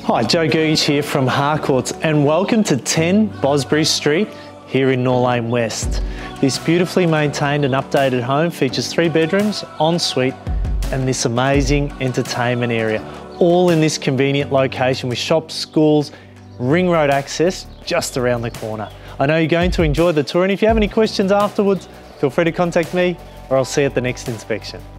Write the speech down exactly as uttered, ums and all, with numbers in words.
Hi, Joe Gergich here from Harcourts and welcome to ten Bosbury Street here in Norlane West. This beautifully maintained and updated home features three bedrooms, ensuite and this amazing entertainment area, all in this convenient location with shops, schools, ring road access just around the corner. I know you're going to enjoy the tour, and if you have any questions afterwards, feel free to contact me or I'll see you at the next inspection.